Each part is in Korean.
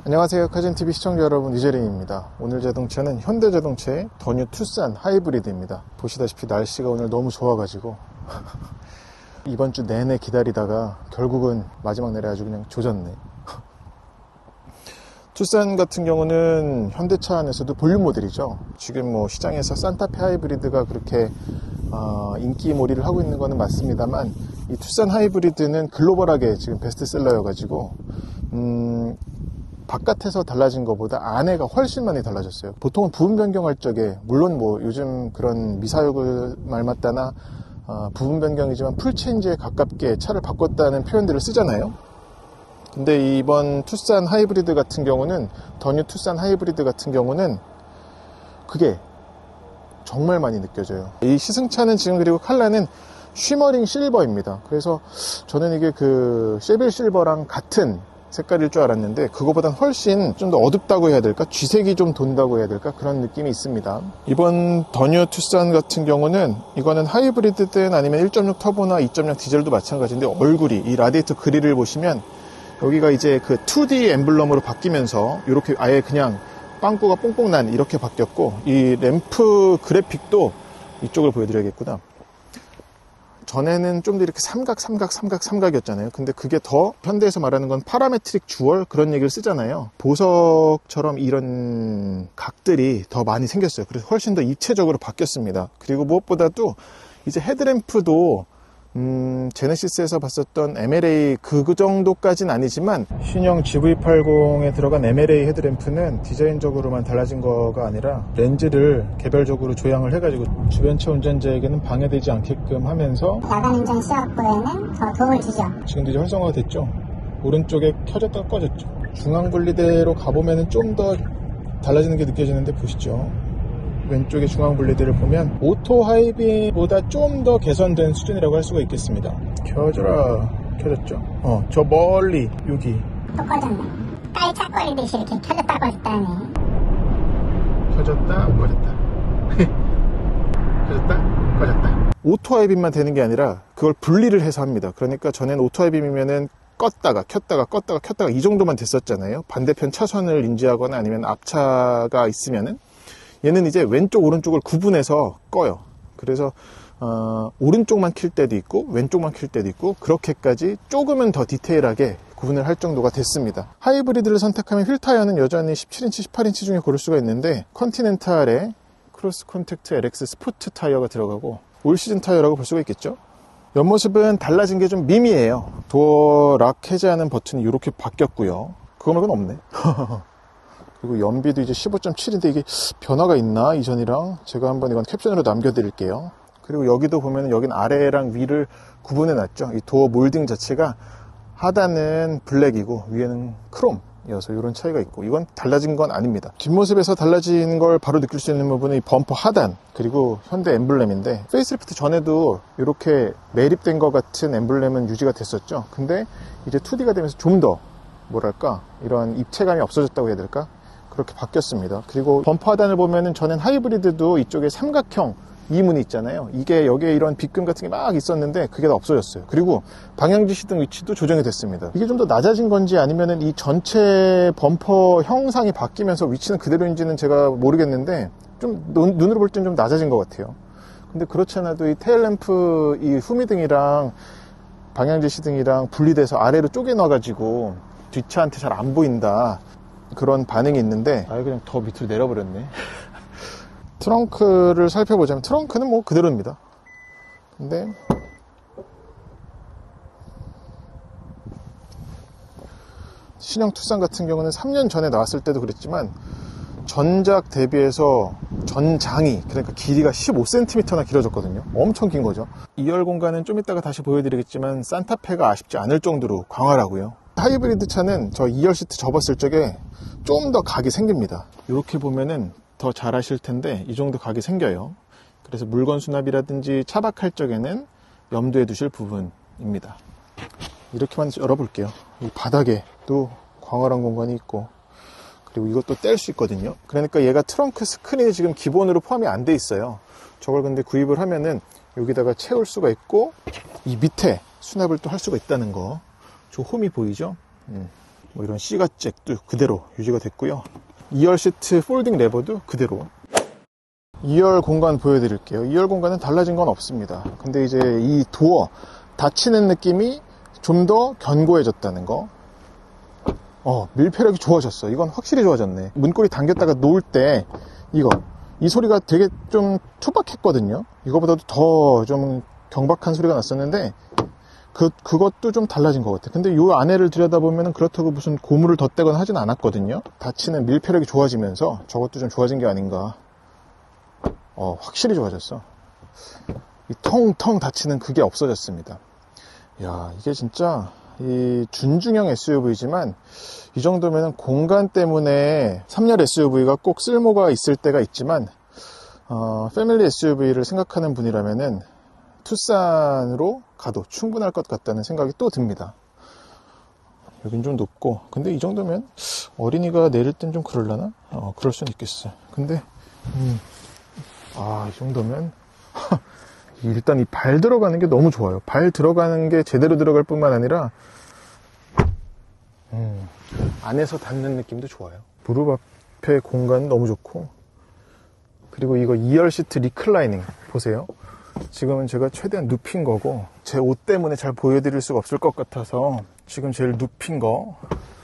안녕하세요. 카진TV 시청자 여러분, 이재린입니다. 오늘 자동차는 현대자동차의 더뉴 투싼 하이브리드입니다. 보시다시피 날씨가 오늘 너무 좋아가지고 이번 주 내내 기다리다가 결국은 마지막 날에 아주 그냥 조졌네. 투싼 같은 경우는 현대차 안에서도 볼륨 모델이죠. 지금 뭐 시장에서 산타페 하이브리드가 그렇게 인기몰이를 하고 있는 거는 맞습니다만, 이 투싼 하이브리드는 글로벌하게 지금 베스트셀러여가지고 바깥에서 달라진 것보다 안에가 훨씬 많이 달라졌어요. 보통은 부분 변경할 적에, 물론 뭐 요즘 그런 미사역을 말맞다나 부분 변경이지만 풀체인지에 가깝게 차를 바꿨다는 표현들을 쓰잖아요. 근데 이번 투싼 하이브리드 같은 경우는, 더뉴 투싼 하이브리드 같은 경우는 그게 정말 많이 느껴져요. 이 시승차는 지금, 그리고 컬러는 쉬머링 실버입니다. 그래서 저는 이게 그 쉐빌 실버랑 같은 색깔일 줄 알았는데 그거보단 훨씬 좀 더 어둡다고 해야 될까? 쥐색이 좀 돈다고 해야 될까? 그런 느낌이 있습니다. 이번 더뉴 투싼 같은 경우는, 이거는 하이브리드든 아니면 1.6 터보나 2.0 디젤도 마찬가지인데, 얼굴이, 이 라디에이터 그릴을 보시면 여기가 이제 그 2D 엠블럼으로 바뀌면서 이렇게 아예 그냥 빵꾸가 뽕뽕 난 이렇게 바뀌었고, 이 램프 그래픽도 이쪽을 보여드려야겠구나. 전에는 좀 더 이렇게 삼각이었잖아요. 근데 그게 더, 현대에서 말하는 건 파라메트릭 주얼, 그런 얘기를 쓰잖아요. 보석처럼 이런 각들이 더 많이 생겼어요. 그래서 훨씬 더 입체적으로 바뀌었습니다. 그리고 무엇보다도 이제 헤드램프도 제네시스에서 봤었던 MLA 그 정도까지는 아니지만, 신형 GV80에 들어간 MLA 헤드램프는 디자인적으로만 달라진 거가 아니라 렌즈를 개별적으로 조향을 해가지고 주변차 운전자에게는 방해되지 않게끔 하면서 야간 운전 시야보에는 더 도움을 주죠. 지금도 이제 활성화가 됐죠. 오른쪽에 켜졌다가 꺼졌죠. 중앙분리대로 가보면 좀 더 달라지는 게 느껴지는데, 보시죠. 왼쪽에 중앙분리대를 보면 오토 하이비보다 좀 더 개선된 수준이라고 할 수가 있겠습니다. 켜져라. 켜졌죠? 저 멀리 여기 또 꺼졌네. 깔짝거리듯이 이렇게 켜졌다 꺼졌다네. 켜졌다 꺼졌다. 켜졌다 꺼졌다. 오토 하이빔만 되는 게 아니라 그걸 분리를 해서 합니다. 그러니까 전엔 오토 하이빔이면은 껐다가 켰다가 이 정도만 됐었잖아요. 반대편 차선을 인지하거나 아니면 앞차가 있으면은. 얘는 이제 왼쪽 오른쪽을 구분해서 꺼요. 그래서 오른쪽만 킬 때도 있고 왼쪽만 킬 때도 있고, 그렇게까지 조금은 더 디테일하게 구분을 할 정도가 됐습니다. 하이브리드를 선택하면 휠 타이어는 여전히 17인치, 18인치 중에 고를 수가 있는데, 컨티넨탈에 크로스 콘택트 LX 스포트 타이어가 들어가고 올 시즌 타이어라고 볼 수가 있겠죠. 옆모습은 달라진 게 좀 미미해요. 도어 락 해제하는 버튼이 이렇게 바뀌었고요. 그거 말고는 없네. 그리고 연비도 이제 15.7인데 이게 변화가 있나 이전이랑? 제가 한번 이건 캡션으로 남겨드릴게요. 그리고 여기도 보면 여긴 아래랑 위를 구분해 놨죠. 이 도어 몰딩 자체가 하단은 블랙이고 위에는 크롬이어서 이런 차이가 있고, 이건 달라진 건 아닙니다. 뒷모습에서 달라진 걸 바로 느낄 수 있는 부분은 이 범퍼 하단, 그리고 현대 엠블렘인데, 페이스리프트 전에도 이렇게 매립된 것 같은 엠블렘은 유지가 됐었죠. 근데 이제 2D가 되면서 좀 더 뭐랄까, 이런 입체감이 없어졌다고 해야 될까? 그렇게 바뀌었습니다. 그리고 범퍼 하단을 보면은, 전엔 하이브리드도 이쪽에 삼각형 이문이 있잖아요. 이게 여기에 이런 빗금 같은 게 막 있었는데 그게 다 없어졌어요. 그리고 방향지 시등 위치도 조정이 됐습니다. 이게 좀 더 낮아진 건지 아니면은 이 전체 범퍼 형상이 바뀌면서 위치는 그대로인지는 제가 모르겠는데, 좀 눈으로 볼 땐 좀 낮아진 것 같아요. 근데 그렇지 않아도 이 테일램프, 이 후미등이랑 방향지 시등이랑 분리돼서 아래로 쪼개놔가지고 뒷차한테 잘 안 보인다, 그런 반응이 있는데, 아예 그냥 더 밑으로 내려버렸네. 트렁크를 살펴보자면, 트렁크는 뭐 그대로입니다. 근데 신형 투싼 같은 경우는 3년 전에 나왔을 때도 그랬지만, 전작 대비해서 전장이, 그러니까 길이가 15cm나 길어졌거든요. 엄청 긴 거죠. 2열 공간은 좀 이따가 다시 보여드리겠지만 산타페가 아쉽지 않을 정도로 광활하고요. 하이브리드 차는 저 2열 시트 접었을 적에 좀 더 각이 생깁니다. 이렇게 보면은 더 잘 아실 텐데 이 정도 각이 생겨요. 그래서 물건 수납이라든지 차박할 적에는 염두에 두실 부분입니다. 이렇게만 열어볼게요. 이 바닥에도 광활한 공간이 있고, 그리고 이것도 뗄 수 있거든요. 그러니까 얘가 트렁크 스크린이 지금 기본으로 포함이 안 돼 있어요. 저걸 근데 구입을 하면은 여기다가 채울 수가 있고, 이 밑에 수납을 또 할 수가 있다는 거. 저 홈이 보이죠? 뭐 이런 C가잭도 그대로 유지가 됐고요. 2열 시트 폴딩 레버도 그대로. 2열 공간 보여드릴게요. 2열 공간은 달라진 건 없습니다. 근데 이제 이 도어 닫히는 느낌이 좀 더 견고해졌다는 거. 밀폐력이 좋아졌어. 이건 확실히 좋아졌네. 문고리 당겼다가 놓을 때 이 소리가 되게 좀 투박했거든요. 이거보다도 더 좀 경박한 소리가 났었는데 그것도 좀 달라진 것 같아. 근데 이 안에를 들여다보면 그렇다고 무슨 고무를 덧대거나 하진 않았거든요. 닫히는 밀폐력이 좋아지면서 저것도 좀 좋아진 게 아닌가. 확실히 좋아졌어. 이 텅텅 닫히는 그게 없어졌습니다. 야, 이게 진짜 이 준중형 SUV지만 이 정도면 공간 때문에 3열 SUV가 꼭 쓸모가 있을 때가 있지만 패밀리 SUV를 생각하는 분이라면은 투싼으로 가도 충분할 것 같다는 생각이 또 듭니다. 여긴 좀 높고, 근데 이 정도면 어린이가 내릴 땐 좀 그럴라나? 그럴 수는 있겠어. 근데 이 정도면 일단 이 발 들어가는 게 너무 좋아요. 발 들어가는 게 제대로 들어갈 뿐만 아니라 안에서 닿는 느낌도 좋아요. 무릎 앞에 공간 너무 좋고, 그리고 이거 2열 시트 리클라이닝 보세요. 지금은 제가 최대한 눕힌 거고, 제 옷 때문에 잘 보여드릴 수가 없을 것 같아서 지금 제일 눕힌 거,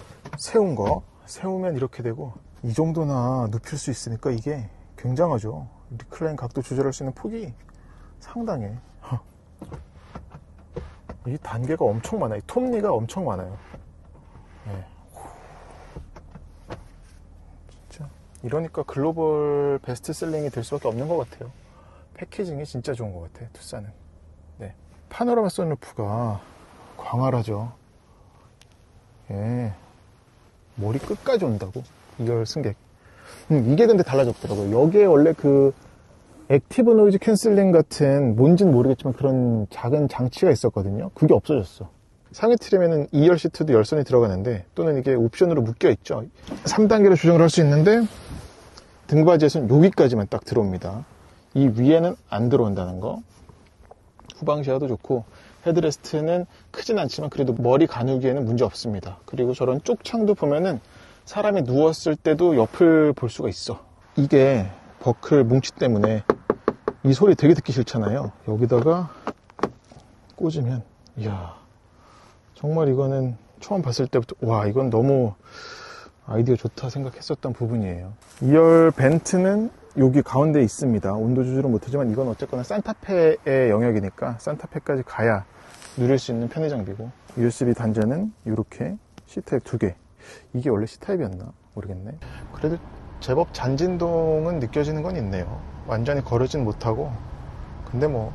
세우면 이렇게 되고, 이 정도나 눕힐 수 있으니까 이게 굉장하죠. 리클라인 각도 조절할 수 있는 폭이 상당해. 이 단계가 엄청 많아요. 톱니가 엄청 많아요. 네. 진짜 이러니까 글로벌 베스트셀링이 될 수밖에 없는 것 같아요. 패키징이 진짜 좋은 것 같아요, 투싼은. 네. 파노라마 선루프가 광활하죠. 예. 머리 끝까지 온다고. 2열 승객. 이게 근데 달라졌더라고요. 여기에 원래 그 액티브 노이즈 캔슬링 같은 뭔진 모르겠지만 그런 작은 장치가 있었거든요. 그게 없어졌어. 상위 트림에는 2열 시트도 열선이 들어가는데, 또는 이게 옵션으로 묶여 있죠. 3단계로 조정을 할 수 있는데 등받이에서는 여기까지만 딱 들어옵니다. 이 위에는 안 들어온다는 거. 후방 시야도 좋고, 헤드레스트는 크진 않지만 그래도 머리 가누기에는 문제 없습니다. 그리고 저런 쪽창도 보면은 사람이 누웠을 때도 옆을 볼 수가 있어. 이게 버클 뭉치 때문에 이 소리 되게 듣기 싫잖아요. 여기다가 꽂으면, 이야, 정말 이거는 처음 봤을 때부터 와, 이건 너무 아이디어 좋다 생각했었던 부분이에요. 2열 벤트는 여기 가운데 있습니다. 온도 조절은 못하지만 이건 어쨌거나 산타페의 영역이니까 산타페까지 가야 누릴 수 있는 편의 장비고, USB 단자는 이렇게 C타입 2개. 이게 원래 C타입이었나 모르겠네. 그래도 제법 잔진동은 느껴지는 건 있네요. 완전히 거르진 못하고, 근데 뭐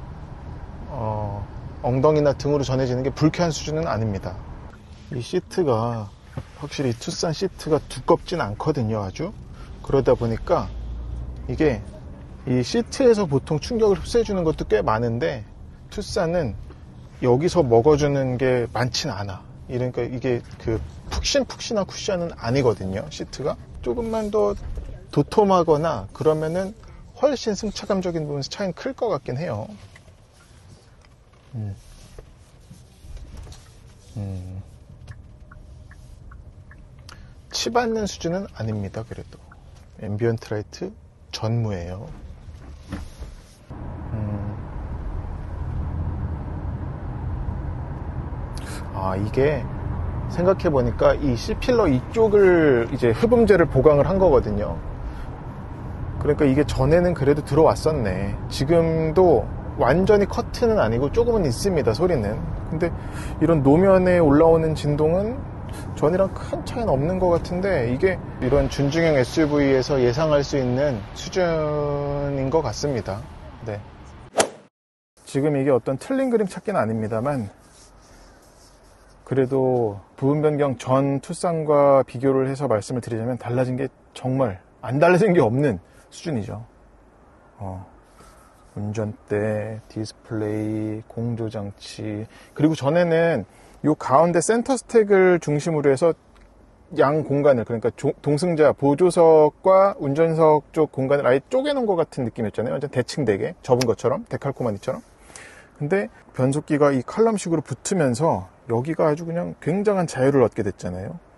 엉덩이나 등으로 전해지는 게 불쾌한 수준은 아닙니다. 이 시트가 확실히 투싼 시트가 두껍진 않거든요. 아주 그러다 보니까 이게 이 시트에서 보통 충격을 흡수해주는 것도 꽤 많은데, 투싼은 여기서 먹어주는 게 많진 않아. 그러니까 이게 그 푹신푹신한 쿠션은 아니거든요. 시트가 조금만 더 도톰하거나 그러면은 훨씬 승차감적인 부분에서 차이는 클 것 같긴 해요. 치받는 수준은 아닙니다. 그래도 앰비언트 라이트 전무예요. 이게 생각해보니까 이 C필러 이쪽을 이제 흡음재를 보강을 한 거거든요. 그러니까 이게 전에는 그래도 들어왔었네. 지금도 완전히 커트는 아니고 조금은 있습니다, 소리는. 근데 이런 노면에 올라오는 진동은 전이랑 큰 차이는 없는 것 같은데, 이게 이런 준중형 SUV에서 예상할 수 있는 수준인 것 같습니다. 네. 지금 이게 어떤 틀린 그림 찾기는 아닙니다만, 그래도 부분 변경 전 투싼과 비교를 해서 말씀을 드리자면 달라진 게 정말 안 달라진 게 없는 수준이죠. 운전대, 디스플레이, 공조장치, 그리고 전에는 요 가운데 센터 스택을 중심으로 해서 양 공간을, 그러니까 동승자 보조석과 운전석 쪽 공간을 아예 쪼개놓은 것 같은 느낌이었잖아요. 완전 대칭되게 접은 것처럼, 데칼코마니처럼. 근데 변속기가 이 칼럼식으로 붙으면서 여기가 아주 그냥 굉장한 자유를 얻게 됐잖아요.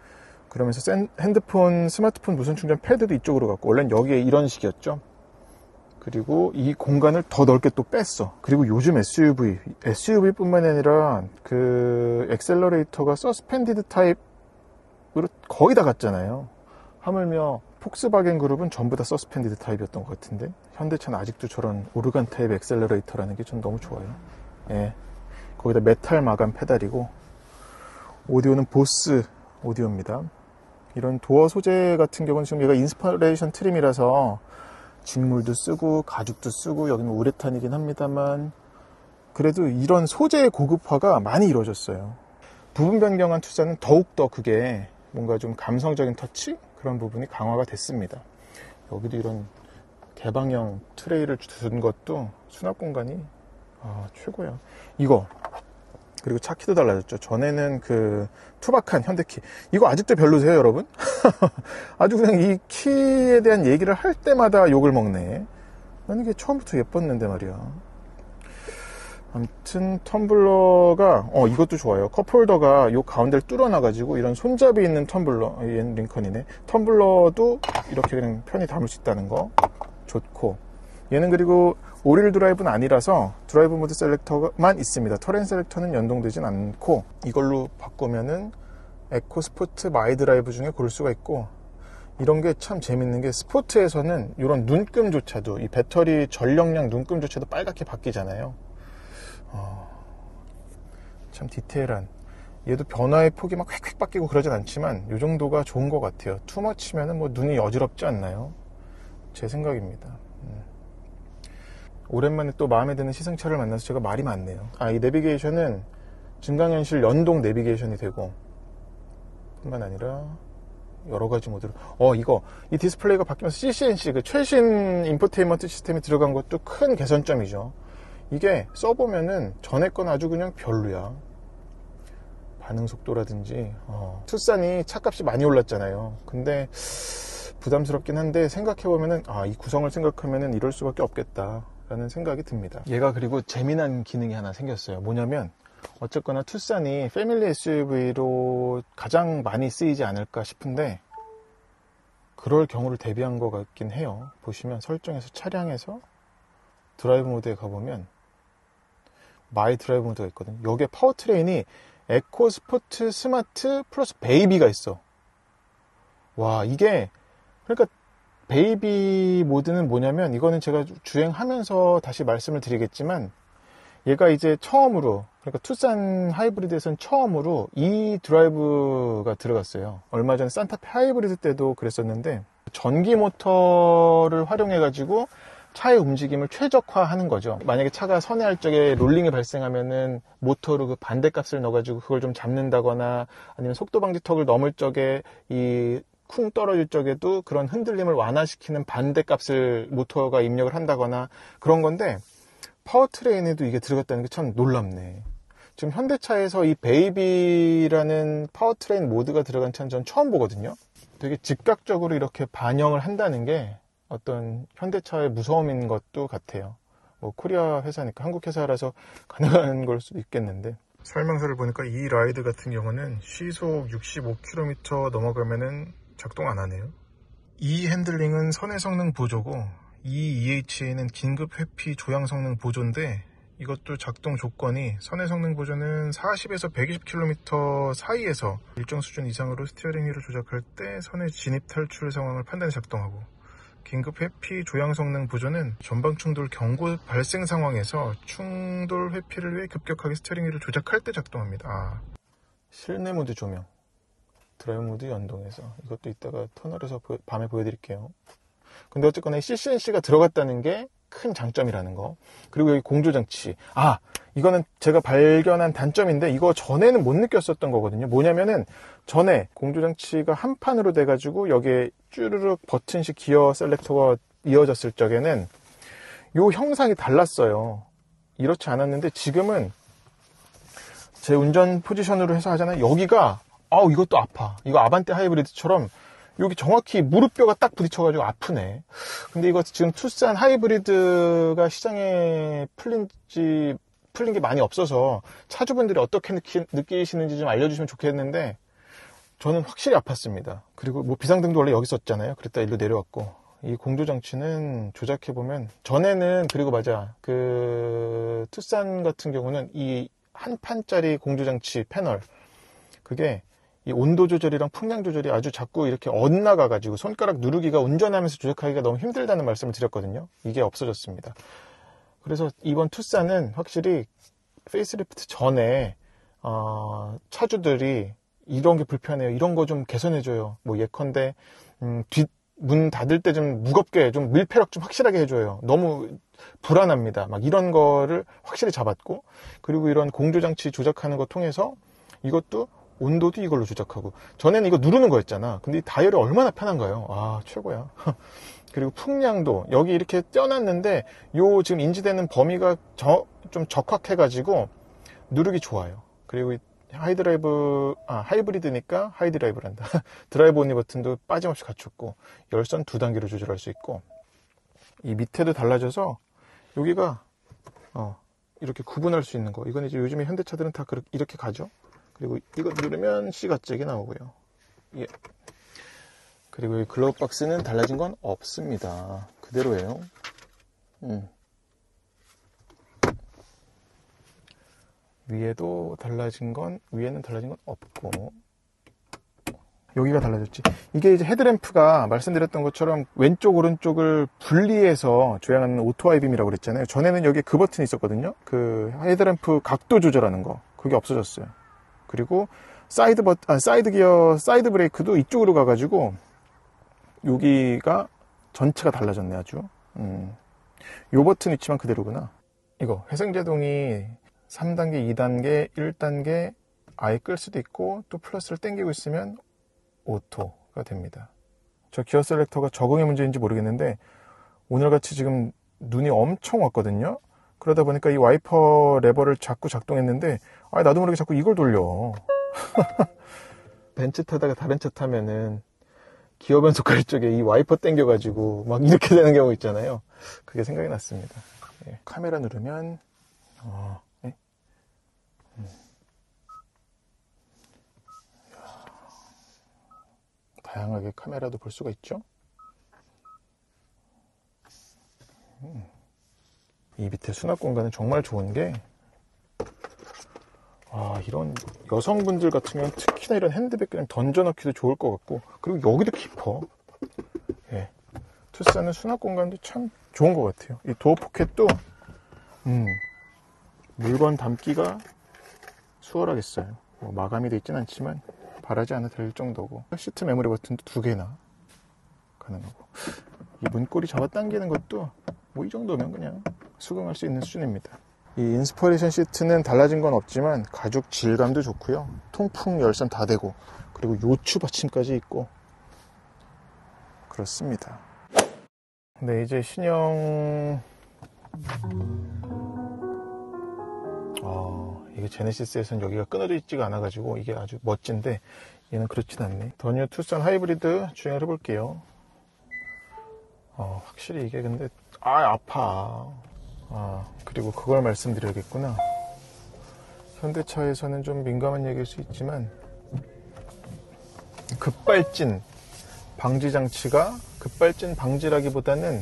그러면서 핸드폰, 스마트폰 무선 충전 패드도 이쪽으로 갔고, 원래는 여기에 이런 식이었죠. 그리고 이 공간을 더 넓게 또 뺐어. 그리고 요즘 SUV뿐만 아니라 그 엑셀러레이터가 서스펜디드 타입으로 거의 다 갔잖아요. 하물며 폭스바겐 그룹은 전부 다 서스펜디드 타입이었던 것 같은데, 현대차는 아직도 저런 오르간 타입 엑셀러레이터라는 게 전 너무 좋아요. 예. 거기다 메탈 마감 페달이고, 오디오는 보스 오디오입니다. 이런 도어 소재 같은 경우는 지금 얘가 인스퍼레이션 트림이라서 직물도 쓰고 가죽도 쓰고, 여기는 우레탄이긴 합니다만 그래도 이런 소재의 고급화가 많이 이루어졌어요. 부분 변경한 투싼은 더욱더 그게 뭔가 좀 감성적인 터치? 그런 부분이 강화가 됐습니다. 여기도 이런 개방형 트레이를 둔 것도 수납 공간이 최고야. 이거 그리고 차 키도 달라졌죠. 전에는 그 투박한 현대키, 이거 아직도 별로세요 여러분? 아주 그냥 이 키에 대한 얘기를 할 때마다 욕을 먹네. 난 이게 처음부터 예뻤는데 말이야. 아무튼 텀블러가 이것도 좋아요. 컵홀더가 요 가운데를 뚫어놔가지고 이런 손잡이 있는 텀블러, 얘는 링컨이네. 텀블러도 이렇게 그냥 편히 담을 수 있다는 거 좋고, 얘는 그리고 오릴 드라이브는 아니라서 드라이브 모드 셀렉터만 있습니다. 터렌 셀렉터는 연동되진 않고, 이걸로 바꾸면은 에코 스포트 마이 드라이브 중에 고를 수가 있고, 이런 게 참 재밌는 게 스포트에서는 이런 눈금조차도, 이 배터리 전력량 눈금조차도 빨갛게 바뀌잖아요. 참 디테일한, 얘도 변화의 폭이 막 휙휙 바뀌고 그러진 않지만 이 정도가 좋은 것 같아요. 투머치면은 뭐 눈이 어지럽지 않나요? 제 생각입니다. 오랜만에 또 마음에 드는 시승차를 만나서 제가 말이 많네요. 이 내비게이션은 증강현실 연동 내비게이션이 되고, 뿐만 아니라 여러 가지 모드로, 이 디스플레이가 바뀌면서 CCNC, 그 최신 인포테인먼트 시스템이 들어간 것도 큰 개선점이죠. 이게 써보면은 전에 건 아주 그냥 별로야. 반응 속도라든지, 투싼이 차값이 많이 올랐잖아요. 근데 부담스럽긴 한데, 생각해보면은 이 구성을 생각하면은 이럴 수밖에 없겠다 라는 생각이 듭니다. 얘가 그리고 재미난 기능이 하나 생겼어요. 뭐냐면, 어쨌거나 투싼이 패밀리 SUV로 가장 많이 쓰이지 않을까 싶은데, 그럴 경우를 대비한 것 같긴 해요. 보시면 설정에서 차량에서 드라이브 모드에 가보면 마이 드라이브 모드가 있거든요. 여기에 파워트레인이 에코 스포트 스마트 플러스 베이비가 있어. 와, 이게 그러니까 베이비 모드는 뭐냐면, 이거는 제가 주행하면서 다시 말씀을 드리겠지만, 얘가 이제 처음으로, 그러니까 투싼 하이브리드에서는 처음으로 이 드라이브가 들어갔어요. 얼마 전에 산타페 하이브리드 때도 그랬었는데, 전기 모터를 활용해 가지고 차의 움직임을 최적화하는 거죠. 만약에 차가 선회할 적에 롤링이 발생하면은 모터로 그 반대값을 넣어가지고 그걸 좀 잡는다거나, 아니면 속도 방지 턱을 넘을 적에 이 쿵 떨어질 적에도 그런 흔들림을 완화시키는 반대값을 모터가 입력을 한다거나 그런 건데, 파워트레인에도 이게 들어갔다는 게 참 놀랍네. 지금 현대차에서 이 베이비라는 파워트레인 모드가 들어간 차는 전 처음 보거든요. 되게 즉각적으로 이렇게 반영을 한다는 게 어떤 현대차의 무서움인 것도 같아요. 뭐 코리아 회사니까, 한국 회사라서 가능한 걸 수도 있겠는데, 설명서를 보니까 이 라이드 같은 경우는 시속 65km 넘어가면은 작동 안 하네요. 이 핸들링은 선회 성능 보조고, 이 EHA는 긴급 회피 조향 성능 보조인데, 이것도 작동 조건이 선회 성능 보조는 40에서 120km 사이에서 일정 수준 이상으로 스티어링 휠을 조작할 때 선회 진입 탈출 상황을 판단해 작동하고, 긴급 회피 조향 성능 보조는 전방 충돌 경고 발생 상황에서 충돌 회피를 위해 급격하게 스티어링 휠을 조작할 때 작동합니다. 실내 모드 조명, 드라이브 모드 연동해서, 이것도 이따가 터널에서 밤에 보여드릴게요. 근데 어쨌거나 이 CCNC가 들어갔다는 게 큰 장점이라는 거. 그리고 여기 공조장치. 이거는 제가 발견한 단점인데, 이거 전에는 못 느꼈었던 거거든요. 뭐냐면은, 전에 공조장치가 한 판으로 돼가지고 여기에 쭈르륵 버튼식 기어 셀렉터가 이어졌을 적에는 요 형상이 달랐어요. 이렇지 않았는데, 지금은 제 운전 포지션으로 해서 하잖아요. 여기가 이것도 아파. 이거 아반떼 하이브리드처럼 여기 정확히 무릎뼈가 딱 부딪혀가지고 아프네. 근데 이거 지금 투싼 하이브리드가 시장에 풀린 게 많이 없어서 차주분들이 어떻게 느끼시는지 좀 알려주시면 좋겠는데, 저는 확실히 아팠습니다. 그리고 뭐 비상등도 원래 여기 있었잖아요. 그랬다 일로 내려왔고, 이 공조장치는 조작해보면, 전에는, 그리고 맞아, 그 투싼 같은 경우는 이 한 판짜리 공조장치 패널, 그게 이 온도 조절이랑 풍량 조절이 아주 자꾸 이렇게 엇나가가지고 손가락 누르기가 운전하면서 조작하기가 너무 힘들다는 말씀을 드렸거든요. 이게 없어졌습니다. 그래서 이번 투싼은 확실히 페이스리프트 전에 차주들이 이런 게 불편해요, 이런 거 좀 개선해줘요, 뭐 예컨대 뒷문 닫을 때 좀 무겁게 좀 밀폐력 좀 확실하게 해줘요, 너무 불안합니다, 막 이런 거를 확실히 잡았고, 그리고 이런 공조장치 조작하는 거 통해서 이것도 온도도 이걸로 조작하고, 전에는 이거 누르는 거였잖아. 근데 이 다이얼이 얼마나 편한가요? 아, 최고야. 그리고 풍량도 여기 이렇게 떼어놨는데 요 지금 인지되는 범위가 좀 적확해가지고 누르기 좋아요. 그리고 하이브리드니까 하이드라이브란다. 드라이브 온리 버튼도 빠짐없이 갖췄고, 열선 2단계로 조절할 수 있고, 이 밑에도 달라져서 여기가 이렇게 구분할 수 있는 거. 이건 이제 요즘에 현대차들은 다 이렇게 가죠. 그리고 이거 누르면 C가 잭이 나오고요. 예. 그리고 이 글러브 박스는 달라진 건 없습니다. 그대로예요. 위에는 달라진 건 없고, 여기가 달라졌지. 이게 이제 헤드램프가 말씀드렸던 것처럼 왼쪽 오른쪽을 분리해서 조향하는 오토 하이빔이라고 그랬잖아요. 전에는 여기에 그 버튼이 있었거든요. 그 헤드램프 각도 조절하는 거, 그게 없어졌어요. 그리고 사이드 기어, 사이드 브레이크도 이쪽으로 가가지고 여기가 전체가 달라졌네, 아주. 요 버튼 위치만 그대로구나. 이거 회생제동이 3단계, 2단계, 1단계 아예 끌 수도 있고, 또 플러스를 당기고 있으면 오토가 됩니다. 저 기어 셀렉터가 적응의 문제인지 모르겠는데 오늘같이 지금 눈이 엄청 왔거든요. 그러다 보니까 이 와이퍼 레버를 자꾸 작동했는데, 나도 모르게 자꾸 이걸 돌려. 벤츠 타다가 다른 차 타면은 기어 변속할 쪽에 이 와이퍼 당겨가지고 막 이렇게 되는 경우 있잖아요. 그게 생각이 났습니다. 예. 카메라 누르면 예? 다양하게 카메라도 볼 수가 있죠. 이 밑에 수납 공간은 정말 좋은 게, 이런 여성분들 같으면 특히나 이런 핸드백 그냥 던져넣기도 좋을 것 같고, 그리고 여기도 깊어. 예. 투싼은 수납 공간도 참 좋은 것 같아요. 이 도어 포켓도 물건 담기가 수월하겠어요. 뭐 마감이 돼 있진 않지만 바라지 않아도 될 정도고, 시트 메모리 버튼도 2개나 가능하고, 이 문고리 잡아당기는 것도 뭐 이 정도면 그냥 수긍할 수 있는 수준입니다. 이 인스퍼레이션 시트는 달라진 건 없지만 가죽 질감도 좋고요, 통풍 열선 다 되고, 그리고 요추 받침까지 있고 그렇습니다. 근데 이제 신형 이게 제네시스에서는 여기가 끊어져 있지가 않아가지고 이게 아주 멋진데, 얘는 그렇진 않네. 더 뉴 투싼 하이브리드 주행을 해볼게요. 확실히 이게 근데 아파. 그리고 그걸 말씀드려야겠구나. 현대차에서는 좀 민감한 얘기일 수 있지만, 급발진 방지 장치가, 급발진 방지라기보다는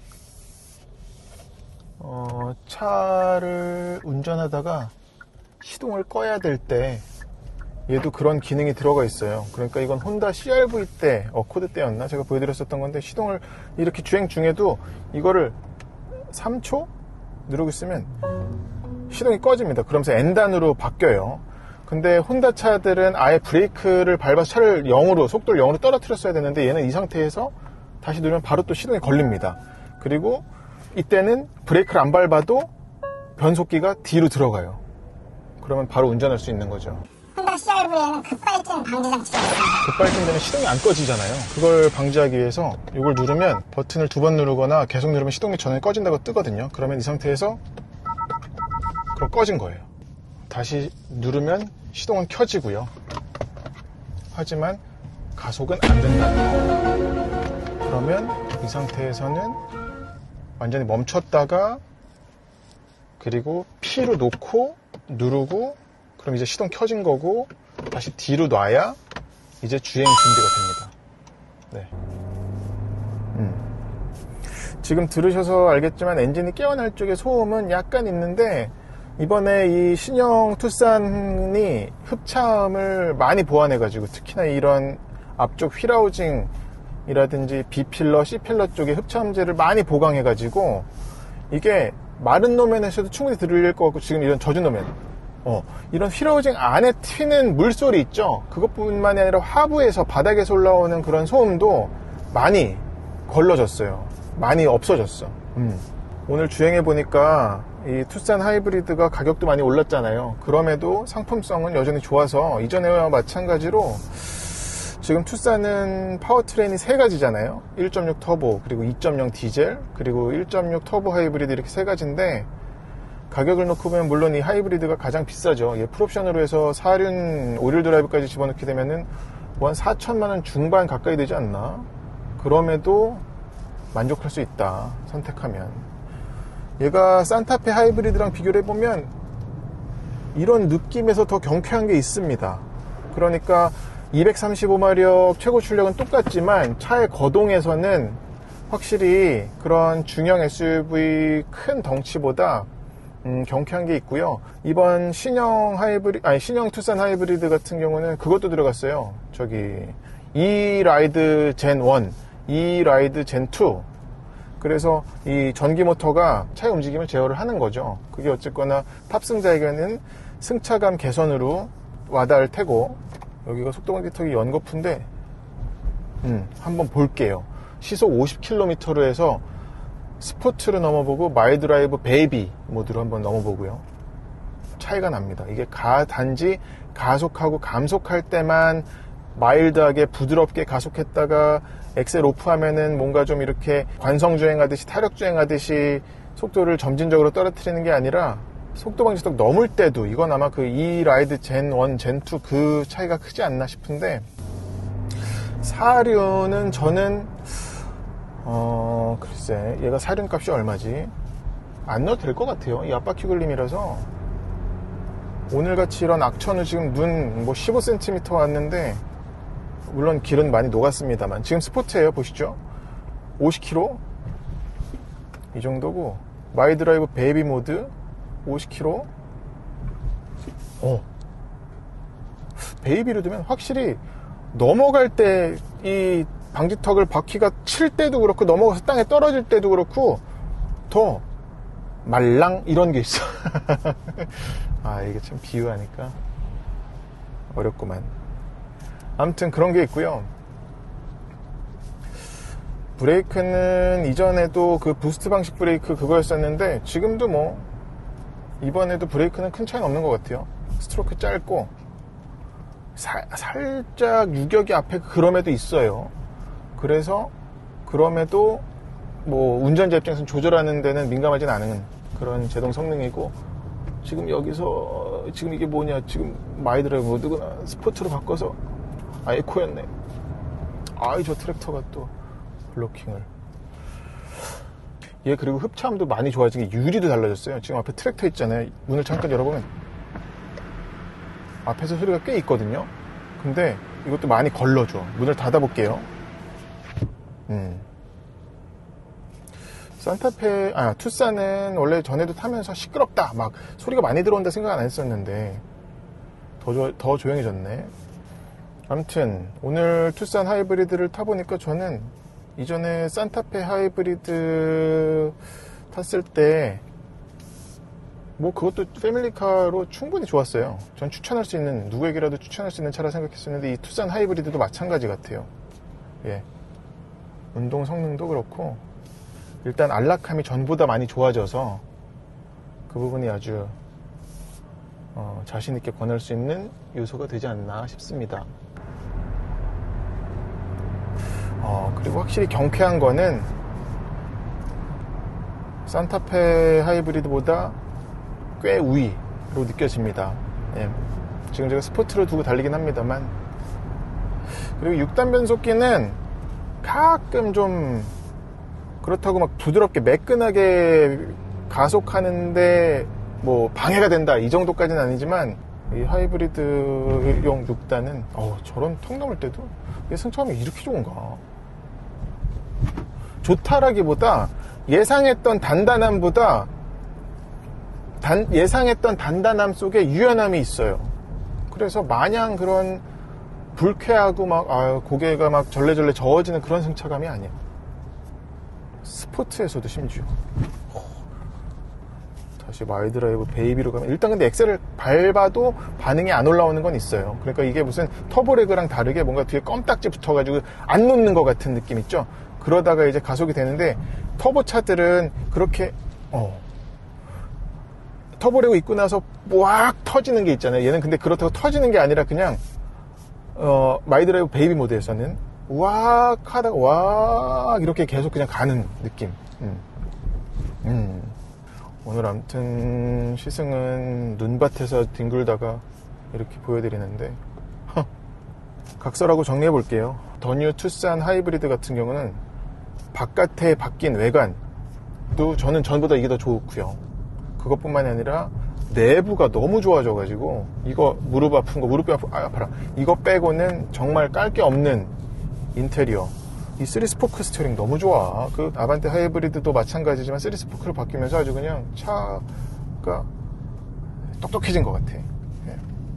차를 운전하다가 시동을 꺼야 될 때 얘도 그런 기능이 들어가 있어요. 그러니까 이건 혼다 CRV 때, 어코드 때였나? 제가 보여드렸었던 건데, 시동을 이렇게 주행 중에도 이거를 3초 누르고 있으면 시동이 꺼집니다. 그러면서 N단으로 바뀌어요. 근데 혼다 차들은 아예 브레이크를 밟아서 차를 0으로, 속도를 0으로 떨어뜨렸어야 되는데, 얘는 이 상태에서 다시 누르면 바로 또 시동이 걸립니다. 그리고 이때는 브레이크를 안 밟아도 변속기가 뒤로 들어가요. 그러면 바로 운전할 수 있는 거죠. 혼다 CRV에는 급발진 방지 장치가 있습니다. 급발진 되면 시동이 안 꺼지잖아요. 그걸 방지하기 위해서 이걸 누르면, 버튼을 2번 누르거나 계속 누르면 시동이 전원이 꺼진다고 뜨거든요. 그러면 이 상태에서 그럼 꺼진 거예요. 다시 누르면 시동은 켜지고요. 하지만 가속은 안 된다는 거. 그러면 이 상태에서는 완전히 멈췄다가, 그리고 P로 놓고 누르고, 그럼 이제 시동 켜진 거고, 다시 D로 놔야 이제 주행 준비가 됩니다. 네. 지금 들으셔서 알겠지만 엔진이 깨어날 쪽에 소음은 약간 있는데, 이번에 이 신형 투싼이 흡차음을 많이 보완해가지고, 특히나 이런 앞쪽 휠하우징이라든지 B필러, C필러 쪽에 흡차음제를 많이 보강해가지고, 이게 마른 노면에서도 충분히 들릴 것 같고, 지금 이런 젖은 노면, 이런 휠하우징 안에 튀는 물소리 있죠? 그것뿐만이 아니라 하부에서, 바닥에서 올라오는 그런 소음도 많이 걸러졌어요. 많이 없어졌어. 오늘 주행해보니까 이 투싼 하이브리드가 가격도 많이 올랐잖아요. 그럼에도 상품성은 여전히 좋아서, 이전에와 마찬가지로 지금 투싼은 파워트레인이 3가지잖아요. 1.6 터보, 그리고 2.0 디젤, 그리고 1.6 터보 하이브리드, 이렇게 3가지인데, 가격을 놓고 보면 물론 이 하이브리드가 가장 비싸죠. 풀옵션으로 해서 4륜 5륜 드라이브까지 집어넣게 되면은 한 4천만원 중반 가까이 되지 않나? 그럼에도 만족할 수 있다, 선택하면. 얘가 산타페 하이브리드랑 비교를 해보면 이런 느낌에서 더 경쾌한 게 있습니다. 그러니까 235마력 최고 출력은 똑같지만 차의 거동에서는 확실히 그런 중형 SUV 큰 덩치보다 경쾌한 게 있고요. 이번 신형 투싼 하이브리드 같은 경우는 그것도 들어갔어요. E-라이드 젠 1, E-라이드 젠 2. 그래서 이 전기 모터가 차의 움직임을 제어를 하는 거죠. 그게 어쨌거나 탑승자에게는 승차감 개선으로 와닿을 테고, 여기가 속도 방지턱이 연거푸인데, 한번 볼게요. 시속 50km로 해서 스포츠로 넘어보고 마이드라이브 베이비 모드로 한번 넘어보고요. 차이가 납니다. 이게 단지 가속하고 감속할 때만 마일드하게 부드럽게 가속했다가 엑셀 오프하면은 뭔가 좀 이렇게 관성주행하듯이, 타력주행하듯이 속도를 점진적으로 떨어뜨리는 게 아니라, 속도 방지턱 넘을 때도, 이건 아마 그 E-라이드 젠 1, 젠 2 그 차이가 크지 않나 싶은데, 4륜은 저는 글쎄, 얘가 4륜 값이 얼마지? 안 넣어도 될 것 같아요. 이 앞바퀴 걸림이라서. 오늘같이 이런 악천후 지금 눈 15cm 왔는데, 물론 길은 많이 녹았습니다만, 지금 스포츠예요. 보시죠. 50km 이 정도고, 마이드라이브 베이비 모드 50km. 베이비로 두면 확실히 넘어갈 때 이 방지턱을 바퀴가 칠 때도 그렇고, 넘어가서 땅에 떨어질 때도 그렇고, 더 말랑 이런 게 있어. 이게 참 비유하니까 어렵구만. 아무튼 그런 게 있고요. 브레이크는 이전에도 그 부스트 방식 브레이크 그거였었는데, 지금도 이번에도 브레이크는 큰 차이는 없는 것 같아요. 스트로크 짧고, 살짝 유격이 앞에 그럼에도 있어요. 그래서 그럼에도 운전자 입장에서는 조절하는 데는 민감하진 않은 그런 제동 성능이고, 지금 여기서 지금 이게 뭐냐, 지금 마이드라이브 모드구나, 스포츠로 바꿔서 에코였네. 저 트랙터가 또 블로킹을. 얘 그리고 흡차음도 많이 좋아진 게, 유리도 달라졌어요. 지금 앞에 트랙터 있잖아요. 문을 잠깐 열어보면 앞에서 소리가 꽤 있거든요. 근데 이것도 많이 걸러줘. 문을 닫아볼게요. 산타페, 투싼은 원래 전에도 타면서 시끄럽다, 막 소리가 많이 들어온다 생각 안 했었는데, 더 조용해졌네. 아무튼 오늘 투싼 하이브리드를 타보니까 저는 이전에 산타페 하이브리드 탔을 때 그것도 패밀리카로 충분히 좋았어요. 전 추천할 수 있는, 누구에게라도 추천할 수 있는 차라 생각했었는데, 이 투싼 하이브리드도 마찬가지 같아요. 예, 운동 성능도 그렇고, 일단 안락함이 전보다 많이 좋아져서 그 부분이 아주 자신 있게 권할 수 있는 요소가 되지 않나 싶습니다. 그리고 확실히 경쾌한 거는 산타페 하이브리드보다 꽤 우위로 느껴집니다. 예. 지금 제가 스포츠로 두고 달리긴 합니다만, 그리고 6단 변속기는 가끔 좀 그렇다고 막 부드럽게 매끈하게 가속하는데 방해가 된다, 이 정도까지는 아니지만, 이 하이브리드용 6단은 저런 턱 넘을 때도 승차감이 이렇게 좋은가. 좋다라기보다 예상했던 단단함보다 예상했던 단단함 속에 유연함이 있어요. 그래서 마냥 그런 불쾌하고 막 고개가 막 절레절레 저어지는 그런 승차감이 아니야. 스포츠에서도 심지어. 다시 마이드라이브 베이비로 가면 일단 근데 엑셀을 밟아도 반응이 안 올라오는 건 있어요. 그러니까 이게 무슨 터보레그랑 다르게 뭔가 뒤에 껌딱지 붙어가지고 안 놓는 것 같은 느낌 있죠. 그러다가 이제 가속이 되는데 터보차들은 그렇게 터보레고 있고 나서 막 터지는 게 있잖아요. 얘는 근데 그렇다고 터지는 게 아니라 그냥 마이드라이브 베이비 모드에서는 왁 하다가 왁 이렇게 계속 그냥 가는 느낌. 오늘 아무튼 시승은 눈밭에서 뒹굴다가 이렇게 보여드리는데 각설하고 정리해 볼게요. 더 뉴 투싼 하이브리드 같은 경우는 바깥에 바뀐 외관도 저는 전보다 이게 더 좋고요. 그것뿐만이 아니라 내부가 너무 좋아져가지고 이거 무릎 아픈 거 무릎이 아파라 이거 빼고는 정말 깔 게 없는 인테리어. 이 3스포크 스티어링 너무 좋아. 그 아반떼 하이브리드도 마찬가지지만 3스포크로 바뀌면서 아주 그냥 차가 똑똑해진 것 같아. 예.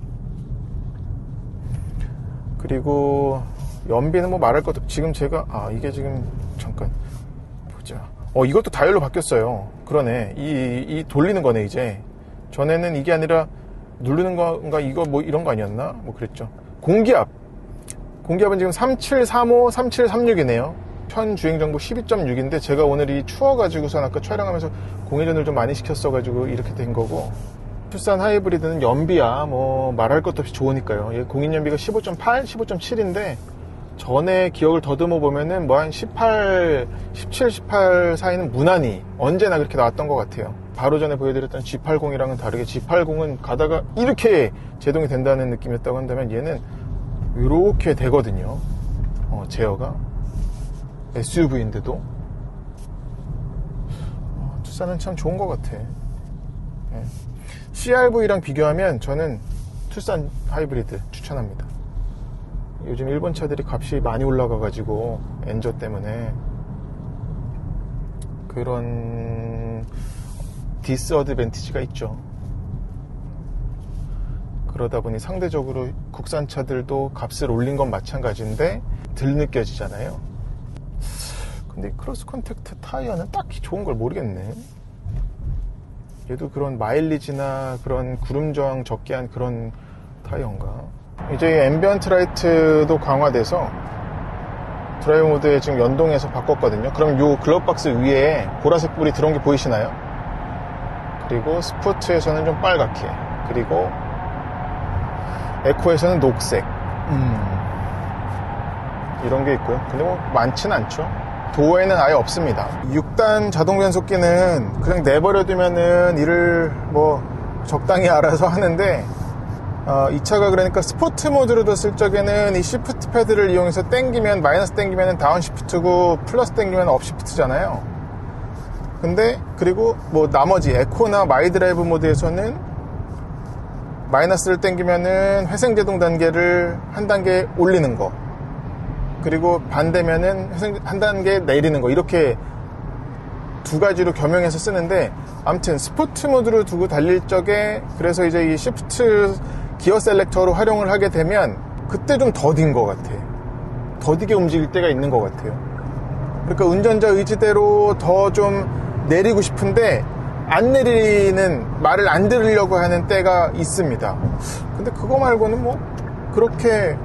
그리고 연비는 뭐 말할 것도 지금 제가 이게 지금 잠깐 보자. 이것도 다이얼로 바뀌었어요. 그러네. 이 돌리는 거네 이제. 전에는 이게 아니라 누르는 건가 이거 뭐 이런 거 아니었나? 뭐 그랬죠. 공기압은 지금 3735, 3736이네요. 현 주행정보 12.6인데 제가 오늘 이 추워가지고선 아까 촬영하면서 공회전을 좀 많이 시켰어가지고 이렇게 된 거고, 투싼 하이브리드는 연비야 뭐 말할 것도 없이 좋으니까요. 얘 공인연비가 15.8, 15.7인데 전에 기억을 더듬어 보면은 뭐 한 17, 18 사이는 무난히 언제나 그렇게 나왔던 것 같아요. 바로 전에 보여드렸던 G80이랑은 다르게 G80은 가다가 이렇게 제동이 된다는 느낌이었다고 한다면 얘는 이렇게 되거든요. 제어가 SUV인데도 투싼은 참 좋은 것 같아. CR-V랑 비교하면 저는 투싼 하이브리드 추천합니다. 요즘 일본 차들이 값이 많이 올라가가지고 엔저 때문에 그런 디스어드밴티지가 있죠. 그러다 보니 상대적으로 국산 차들도 값을 올린 건 마찬가지인데 덜 느껴지잖아요. 근데 크로스 컨택트 타이어는 딱히 좋은 걸 모르겠네. 얘도 그런 마일리지나 그런 구름 저항 적게 한 그런 타이어인가. 이제 앰비언트 라이트도 강화돼서 드라이브 모드에 지금 연동해서 바꿨거든요. 그럼 요 글러브 박스 위에 보라색 불이 들어온 게 보이시나요? 그리고 스포츠에서는 좀 빨갛게, 그리고 에코에서는 녹색, 이런 게 있고요. 근데 뭐 많지는 않죠. 도어에는 아예 없습니다. 6단 자동 변속기는 그냥 내버려두면은 일을 뭐 적당히 알아서 하는데, 이 차가 그러니까 스포트 모드로도 쓸 적에는 이 시프트 패드를 이용해서 당기면 마이너스 당기면 다운 시프트고 플러스 당기면 업 시프트잖아요. 근데 그리고 뭐 나머지 에코나 마이드라이브 모드에서는 마이너스를 당기면은 회생제동 단계를 한 단계 올리는 거, 그리고 반대면은 한 단계 내리는 거, 이렇게 두 가지로 겸용해서 쓰는데, 아무튼 스포트 모드로 두고 달릴 적에 그래서 이제 이 시프트 기어 셀렉터로 활용을 하게 되면 그때 좀 더딘 것 같아. 더디게 움직일 때가 있는 것 같아요. 그러니까 운전자 의지대로 더 좀 내리고 싶은데 안 내리는, 말을 안 들으려고 하는 때가 있습니다. 근데 그거 말고는 뭐 그렇게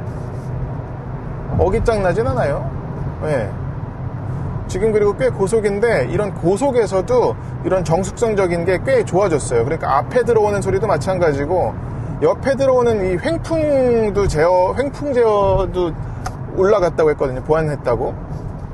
어깃장 나진 않아요. 네. 지금 그리고 꽤 고속인데 이런 고속에서도 이런 정숙성적인 게 꽤 좋아졌어요. 그러니까 앞에 들어오는 소리도 마찬가지고 옆에 들어오는 이 횡풍 제어도 올라갔다고 했거든요. 보완했다고.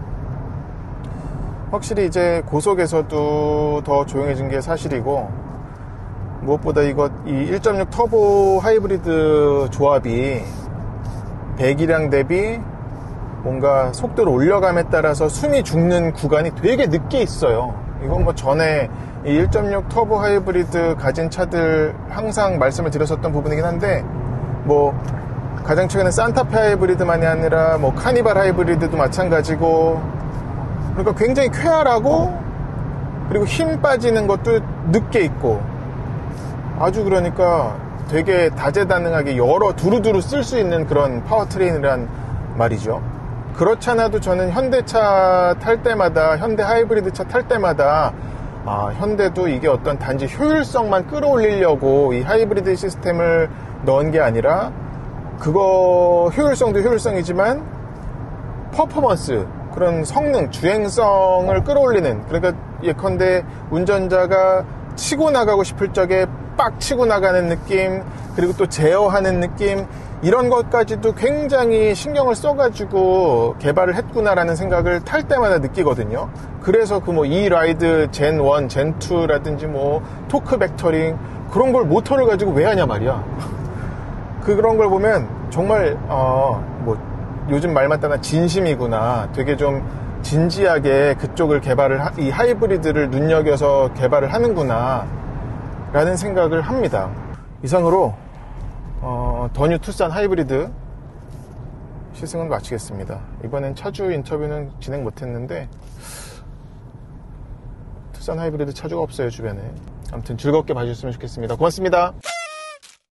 확실히 이제 고속에서도 더 조용해진 게 사실이고, 무엇보다 이 1.6 터보 하이브리드 조합이 배기량 대비 뭔가 속도를 올려감에 따라서 숨이 죽는 구간이 되게 늦게 있어요. 이건 뭐 전에 이 1.6 터보 하이브리드 가진 차들 항상 말씀을 드렸었던 부분이긴 한데, 뭐 가장 최근에 산타페 하이브리드만이 아니라 뭐 카니발 하이브리드도 마찬가지고, 그러니까 굉장히 쾌활하고 그리고 힘 빠지는 것도 늦게 있고, 아주 그러니까 되게 다재다능하게 여러 두루두루 쓸 수 있는 그런 파워트레인이란 말이죠. 그렇지 않아도 저는 현대차 탈 때마다, 현대 하이브리드 차 탈 때마다 현대도 이게 어떤 단지 효율성만 끌어올리려고 이 하이브리드 시스템을 넣은 게 아니라, 그거 효율성도 효율성이지만 퍼포먼스, 그런 성능, 주행성을 끌어올리는, 그러니까 예컨대 운전자가 치고 나가고 싶을 적에 빡 치고 나가는 느낌, 그리고 또 제어하는 느낌, 이런 것까지도 굉장히 신경을 써가지고 개발을 했구나라는 생각을 탈 때마다 느끼거든요. 그래서 그 뭐 E-라이드 젠 1, 젠 2라든지 뭐 토크 벡터링, 그런 걸 모터를 가지고 왜 하냐 말이야. 그런 걸 보면 정말 뭐 요즘 말 맞다나 진심이구나, 되게 좀 진지하게 그쪽을 개발을 이 하이브리드를 눈여겨서 개발을 하는구나 라는 생각을 합니다. 이상으로 더 뉴 투싼 하이브리드 시승은 마치겠습니다. 이번엔 차주 인터뷰는 진행 못했는데, 투싼 하이브리드 차주가 없어요 주변에. 아무튼 즐겁게 봐주셨으면 좋겠습니다. 고맙습니다.